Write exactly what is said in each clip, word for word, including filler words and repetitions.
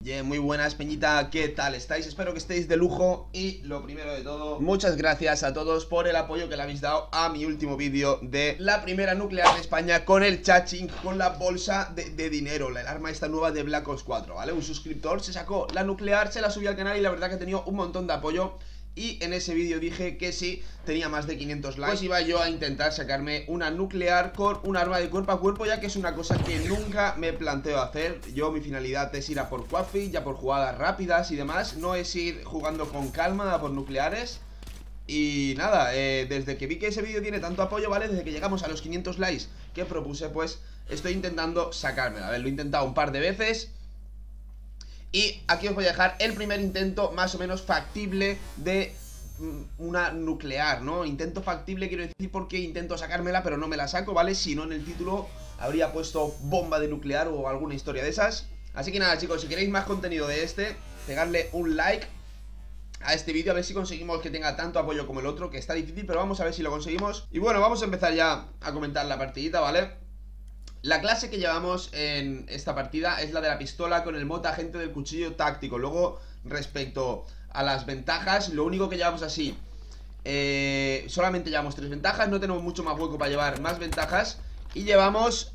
Bien, muy buenas, Peñita, ¿qué tal estáis? Espero que estéis de lujo y lo primero de todo, muchas gracias a todos por el apoyo que le habéis dado a mi último vídeo de la primera nuclear de España con el chaching, con la bolsa de, de dinero, la arma esta nueva de Black Ops cuatro, ¿vale? Un suscriptor se sacó la nuclear, se la subió al canal y la verdad que ha tenido un montón de apoyo. Y en ese vídeo dije que si tenía más de quinientos likes, pues iba yo a intentar sacarme una nuclear con un arma de cuerpo a cuerpo, ya que es una cosa que nunca me planteo hacer. Yo, mi finalidad es ir a por quadfit, ya por jugadas rápidas y demás. No es ir jugando con calma a por nucleares. Y nada, eh, desde que vi que ese vídeo tiene tanto apoyo, ¿vale? Desde que llegamos a los quinientos likes que propuse, pues estoy intentando sacármela. A ver, lo he intentado un par de veces. Y aquí os voy a dejar el primer intento más o menos factible de una nuclear, ¿no? Intento factible quiero decir porque intento sacármela pero no me la saco, ¿vale? Si no en el título habría puesto bomba de nuclear o alguna historia de esas. Así que nada, chicos, si queréis más contenido de este, pegarle un like a este vídeo, a ver si conseguimos que tenga tanto apoyo como el otro, que está difícil, pero vamos a ver si lo conseguimos. Y bueno, vamos a empezar ya a comentar la partidita, ¿vale? La clase que llevamos en esta partida es la de la pistola con el mod agente del cuchillo táctico. Luego, respecto a las ventajas, lo único que llevamos así, eh, solamente llevamos tres ventajas, no tenemos mucho más hueco para llevar más ventajas. Y llevamos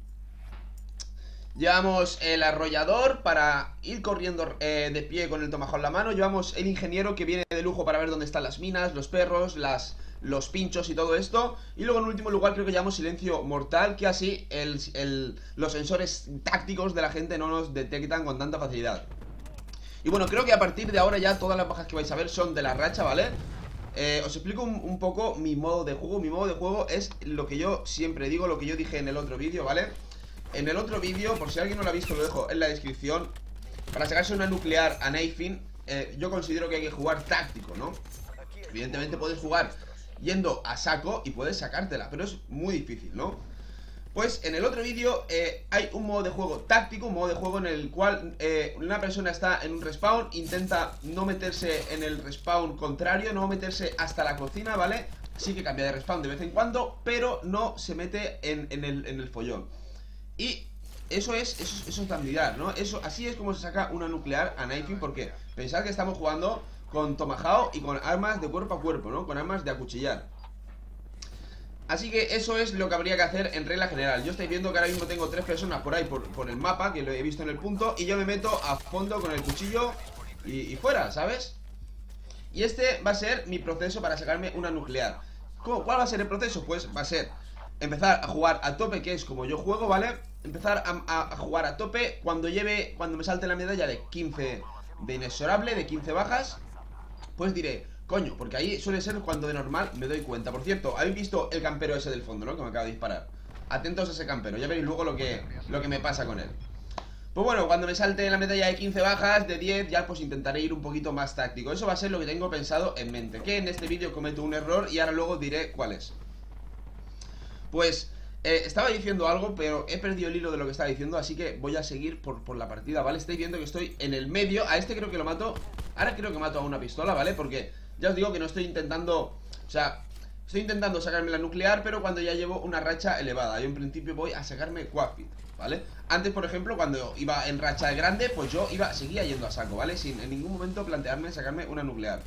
Llevamos el arrollador para ir corriendo eh, de pie con el tomahawk en la mano. Llevamos el ingeniero que viene de lujo para ver dónde están las minas, los perros, las... los pinchos y todo esto. Y luego en último lugar creo que llevamos silencio mortal, que así el, el, los sensores tácticos de la gente no nos detectan con tanta facilidad. Y bueno, creo que a partir de ahora ya todas las bajas que vais a ver son de la racha, ¿vale? Eh, os explico un, un poco mi modo de juego. Mi modo de juego es lo que yo siempre digo, lo que yo dije en el otro vídeo, ¿vale? En el otro vídeo, por si alguien no lo ha visto, lo dejo en la descripción. Para sacarse una nuclear a Knifing, eh, yo considero que hay que jugar táctico, ¿no? Evidentemente puedes jugar yendo a saco y puedes sacártela, pero es muy difícil, ¿no? Pues en el otro vídeo eh, hay un modo de juego táctico, un modo de juego en el cual eh, una persona está en un respawn, intenta no meterse en el respawn contrario, no meterse hasta la cocina, ¿vale? Sí que cambia de respawn de vez en cuando, pero no se mete en, en, el, en el follón. Y eso es, eso, eso es la habilidad, ¿no? Eso, así es como se saca una nuclear a Knifing, porque pensad que estamos jugando con tomahawk y con armas de cuerpo a cuerpo, ¿no? Con armas de acuchillar. Así que eso es lo que habría que hacer en regla general. Yo estáis viendo que ahora mismo tengo tres personas por ahí por, por el mapa, que lo he visto en el punto, y yo me meto a fondo con el cuchillo y, y fuera, ¿sabes? Y este va a ser mi proceso para sacarme una nuclear. ¿Cómo, ¿Cuál va a ser el proceso? Pues va a ser empezar a jugar a tope, que es como yo juego, ¿vale? Empezar a, a, a jugar a tope cuando lleve, cuando me salte la medalla de quince de inexorable, de quince bajas. Pues diré, coño, porque ahí suele ser cuando de normal me doy cuenta. Por cierto, habéis visto el campero ese del fondo, ¿no? Que me acaba de disparar. Atentos a ese campero, ya veréis luego lo que, lo que me pasa con él. Pues bueno, cuando me salte la medalla de quince bajas, de diez, ya pues intentaré ir un poquito más táctico. Eso va a ser lo que tengo pensado en mente. Que en este vídeo cometo un error y ahora luego diré cuál es. Pues... Eh, estaba diciendo algo, pero he perdido el hilo de lo que estaba diciendo, así que voy a seguir por, por la partida, ¿vale? Estáis viendo que estoy en el medio. A este creo que lo mato. Ahora creo que mato a una pistola, ¿vale? Porque ya os digo que no estoy intentando... O sea, estoy intentando sacarme la nuclear, pero cuando ya llevo una racha elevada. Yo en principio voy a sacarme quadfit, ¿vale? Antes, por ejemplo, cuando iba en racha grande, pues yo iba, seguía yendo a saco, ¿vale? Sin en ningún momento plantearme sacarme una nuclear.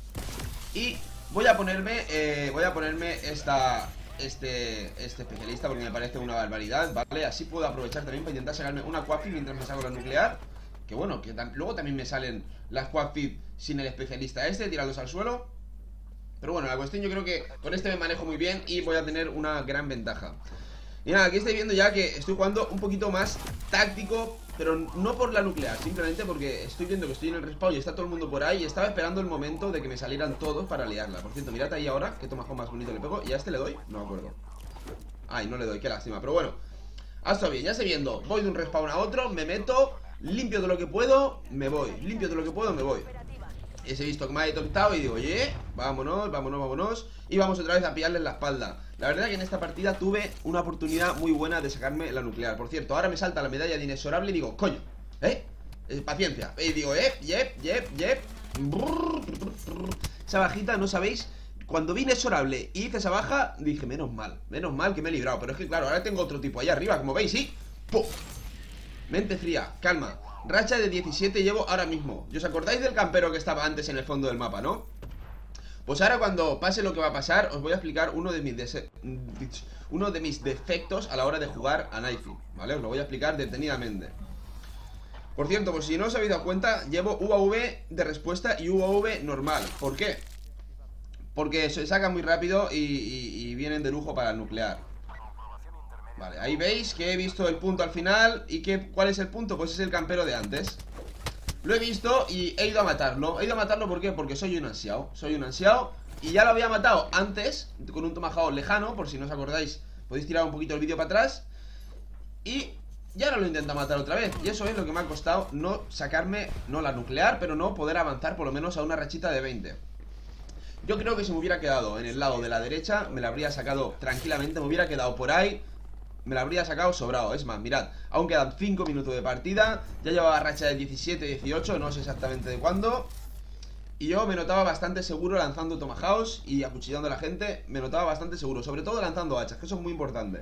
Y voy a ponerme, eh, voy a ponerme esta... Este, este especialista porque me parece una barbaridad, ¿vale? Así puedo aprovechar también para intentar sacarme una quadfit mientras me saco la nuclear. Que bueno, que tam luego también me salen las quadfit sin el especialista este, tirarlos al suelo. Pero bueno, la cuestión yo creo que con este me manejo muy bien y voy a tener una gran ventaja. Y nada, aquí estáis viendo ya que estoy jugando un poquito más táctico, pero no por la nuclear, simplemente porque estoy viendo que estoy en el respawn y está todo el mundo por ahí. Y estaba esperando el momento de que me salieran todos para liarla. Por cierto, mirad ahí ahora, que tomahawk más bonito le pego. ¿Y a este le doy? No me acuerdo. Ay, no le doy, qué lástima, pero bueno. Ha estado bien, ya estoy viendo. Voy de un respawn a otro, me meto, limpio de lo que puedo, me voy. Limpio de lo que puedo, me voy. Y he visto que me ha detectado y digo, oye, vámonos, vámonos, vámonos. Y vamos otra vez a pillarle en la espalda. La verdad que en esta partida tuve una oportunidad muy buena de sacarme la nuclear. Por cierto, ahora me salta la medalla de inexorable y digo, coño, ¿eh? eh paciencia. Y digo, eh, yep, yep, yep. Esa bajita, no sabéis. Cuando vi inexorable y hice esa baja, dije, menos mal, menos mal que me he librado. Pero es que claro, ahora tengo otro tipo ahí arriba, como veis, y ¡pum! Mente fría, calma. racha de diecisiete llevo ahora mismo. ¿Y os acordáis del campero que estaba antes en el fondo del mapa, no? Pues ahora cuando pase lo que va a pasar, os voy a explicar uno de mis uno de mis defectos a la hora de jugar a Knifey, ¿vale? Os lo voy a explicar detenidamente. Por cierto, pues si no os habéis dado cuenta, llevo U A V de respuesta y U A V normal. ¿Por qué? Porque se sacan muy rápido y, y, y vienen de lujo para el nuclear. Vale, ahí veis que he visto el punto al final. ¿Y que, cuál es el punto? Pues es el campero de antes. Lo he visto y he ido a matarlo. He ido a matarlo, ¿por qué? Porque soy un ansiado. Soy un ansiado y ya lo había matado antes con un tomahawk lejano. Por si no os acordáis, podéis tirar un poquito el vídeo para atrás. Y ya ahora lo intenta matar otra vez. Y eso es lo que me ha costado no sacarme, no la nuclear, pero no poder avanzar por lo menos a una rachita de veinte. Yo creo que si me hubiera quedado en el lado de la derecha, me la habría sacado tranquilamente. Me hubiera quedado por ahí, me la habría sacado sobrado. Es más, mirad, aún quedan cinco minutos de partida. Ya llevaba racha de diecisiete, dieciocho, no sé exactamente de cuándo. Y yo me notaba bastante seguro lanzando tomahawks y acuchillando a la gente. Me notaba bastante seguro, sobre todo lanzando hachas, que eso es muy importante.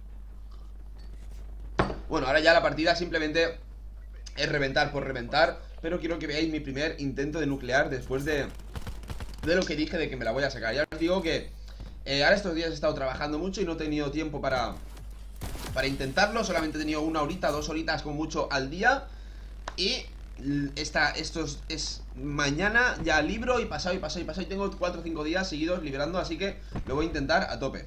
Bueno, ahora ya la partida simplemente es reventar por reventar. Pero quiero que veáis mi primer intento de nuclear después de, de lo que dije de que me la voy a sacar. Ya os digo que eh, ahora estos días he estado trabajando mucho y no he tenido tiempo para... Para intentarlo, solamente he tenido una horita, dos horitas como mucho al día. Y esta, esto es, es mañana ya libro y pasado y pasado y pasado. Y tengo cuatro o cinco días seguidos liberando, así que lo voy a intentar a tope.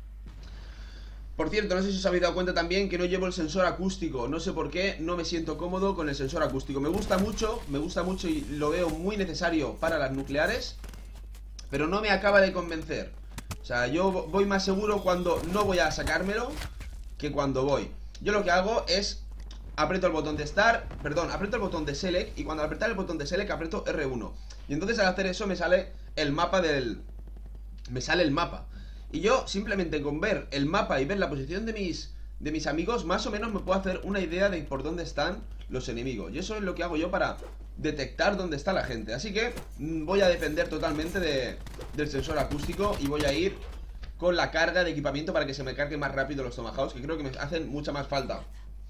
Por cierto, no sé si os habéis dado cuenta también que no llevo el sensor acústico. No sé por qué, no me siento cómodo con el sensor acústico. Me gusta mucho, me gusta mucho y lo veo muy necesario para las nucleares, pero no me acaba de convencer. O sea, yo voy más seguro cuando no voy a sacármelo que cuando voy. Yo lo que hago es aprieto el botón de Start, perdón, aprieto el botón de Select, y cuando apretar el botón de Select aprieto R uno. Y entonces al hacer eso me sale el mapa del... Me sale el mapa. Y yo simplemente con ver el mapa y ver la posición de mis, de mis amigos, más o menos me puedo hacer una idea de por dónde están los enemigos. Y eso es lo que hago yo para detectar dónde está la gente. Así que mmm, voy a depender totalmente de, del sensor acústico y voy a ir con la carga de equipamiento para que se me carguen más rápido los tomahawks, que creo que me hacen mucha más falta.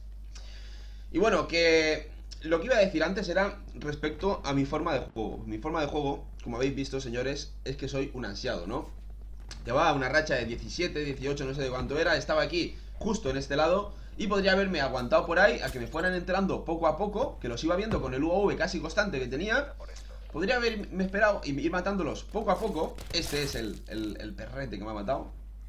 Y bueno, que lo que iba a decir antes era respecto a mi forma de juego. Mi forma de juego, como habéis visto, señores, es que soy un ansiado, ¿no? Llevaba una racha de diecisiete, dieciocho, no sé de cuánto era. Estaba aquí, justo en este lado, y podría haberme aguantado por ahí a que me fueran entrando poco a poco, que los iba viendo con el U A V casi constante que tenía. Podría haberme esperado y ir matándolos poco a poco. Este es el, el, el perrete que me ha matado.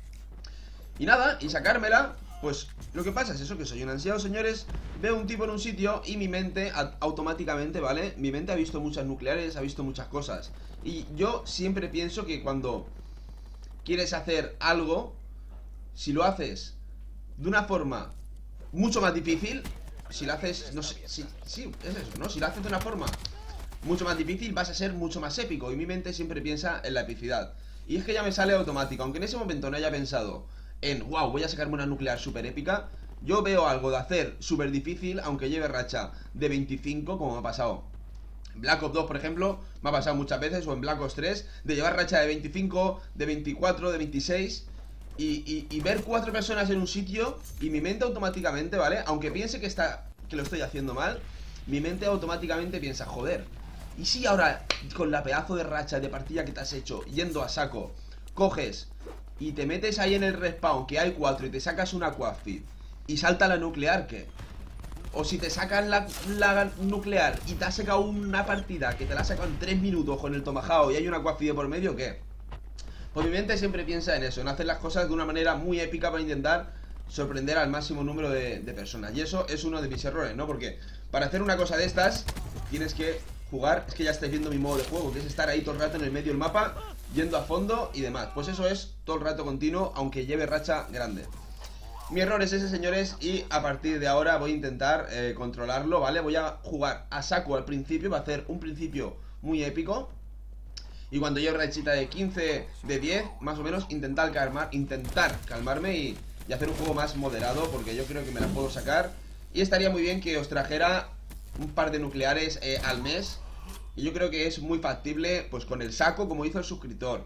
Y nada, y sacármela. Pues lo que pasa es eso, que soy un ansiado, señores. Veo un tipo en un sitio y mi mente automáticamente, ¿vale? Mi mente ha visto muchas nucleares, ha visto muchas cosas. Y yo siempre pienso que cuando quieres hacer algo, si lo haces de una forma mucho más difícil, si lo haces, no sé, sí, sí, es eso, ¿no? Si lo haces de una forma mucho más difícil, vas a ser mucho más épico. Y mi mente siempre piensa en la epicidad. Y es que ya me sale automático. Aunque en ese momento no haya pensado en, wow, voy a sacarme una nuclear súper épica, yo veo algo de hacer súper difícil, aunque lleve racha de veinticinco, como me ha pasado en Black Ops dos, por ejemplo. Me ha pasado muchas veces, o en Black Ops tres, de llevar racha de veinticinco, de veinticuatro, de veintiséis. Y, y, y ver cuatro personas en un sitio, y mi mente automáticamente, ¿vale? Aunque piense que, está, que lo estoy haciendo mal, mi mente automáticamente piensa, joder, y si ahora con la pedazo de racha de partida que te has hecho, yendo a saco, coges y te metes ahí en el respawn, que hay cuatro, y te sacas una quadfeed y salta la nuclear, ¿qué? O si te sacas la, la nuclear y te has sacado una partida que te la has sacado en tres minutos con el tomahawk y hay una quadfeed por medio, ¿qué? Pues mi mente siempre piensa en eso, en hacer las cosas de una manera muy épica para intentar sorprender al máximo número de, de personas. Y eso es uno de mis errores, ¿no? Porque para hacer una cosa de estas tienes que jugar, es que ya estáis viendo mi modo de juego, que es estar ahí todo el rato en el medio del mapa, yendo a fondo y demás. Pues eso es todo el rato continuo, aunque lleve racha grande. Mi error es ese, señores, y a partir de ahora voy a intentar eh, controlarlo, ¿vale? Voy a jugar a saco al principio, va a hacer un principio muy épico. Y cuando lleve rachita de quince, de diez, más o menos, intentar calmar, intentar calmarme y, y hacer un juego más moderado, porque yo creo que me la puedo sacar. Y estaría muy bien que os trajera un par de nucleares eh, al mes. Y yo creo que es muy factible, pues con el saco, como hizo el suscriptor,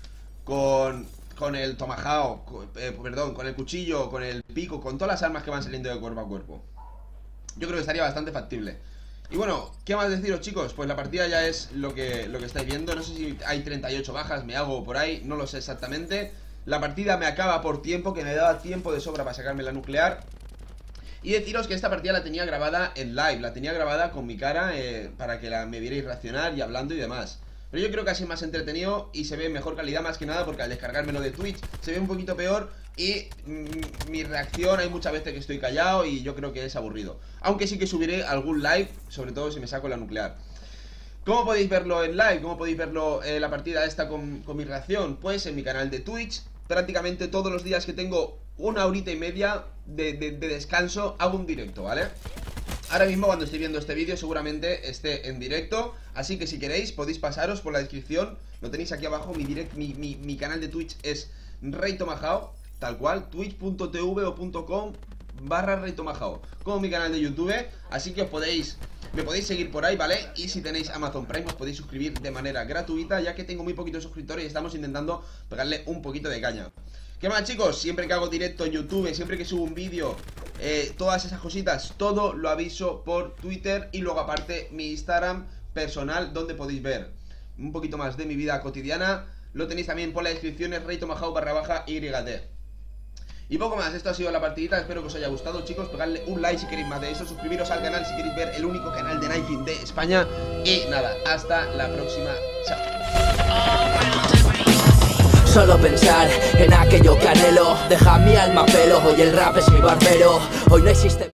con, con el tomahawk, con, eh, perdón, con el cuchillo, con el pico, con todas las armas que van saliendo de cuerpo a cuerpo. Yo creo que estaría bastante factible. Y bueno, ¿qué más deciros, chicos? Pues la partida ya es lo que, lo que estáis viendo. No sé si hay treinta y ocho bajas, me hago por ahí, no lo sé exactamente. La partida me acaba por tiempo, que me daba tiempo de sobra para sacarme la nuclear. Y deciros que esta partida la tenía grabada en live, la tenía grabada con mi cara eh, para que la, me vierais reaccionar y hablando y demás. Pero yo creo que así es más entretenido y se ve mejor calidad, más que nada porque al descargármelo de Twitch se ve un poquito peor. Y mm, mi reacción, hay muchas veces que estoy callado y yo creo que es aburrido. Aunque sí que subiré algún live, sobre todo si me saco la nuclear. ¿Cómo podéis verlo en live? ¿Cómo podéis verlo eh, la partida esta con, con mi reacción? Pues en mi canal de Twitch, prácticamente todos los días que tengo una horita y media de, de, de descanso, hago un directo, ¿vale? Ahora mismo cuando estoy viendo este vídeo seguramente esté en directo. Así que si queréis podéis pasaros por la descripción. Lo tenéis aquí abajo, mi, direct, mi, mi, mi canal de Twitch es Rey Tomahawk, tal cual, twitch punto tv o punto com barra Rey Tomahawk, como mi canal de YouTube. Así que os podéis, me podéis seguir por ahí, ¿vale? Y si tenéis Amazon Prime os podéis suscribir de manera gratuita, ya que tengo muy poquitos suscriptores y estamos intentando pegarle un poquito de caña. ¿Qué más, chicos? Siempre que hago directo en YouTube, siempre que subo un vídeo, eh, todas esas cositas, todo lo aviso por Twitter. Y luego aparte mi Instagram personal, donde podéis ver un poquito más de mi vida cotidiana. Lo tenéis también por la descripción, es Rey Tomahawk barra baja Y T. Y poco más, esto ha sido la partidita, espero que os haya gustado, chicos. Pegadle un like si queréis más de eso, suscribiros al canal si queréis ver el único canal de knifing de España. Y nada, hasta la próxima, chao. Solo pensar en aquello que anhelo deja mi alma a pelo. Hoy el rap es mi barbero. Hoy no existe